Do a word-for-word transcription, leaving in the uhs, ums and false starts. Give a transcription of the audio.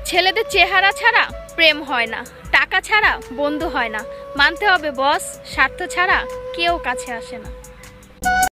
ছেলেদের চেহারা ছাড়া প্রেম হয় না, টাকা ছাড়া বন্ধু হয় না, মানতে হবে বস, স্বার্থ ছাড়া কেউ কাছে আসে না।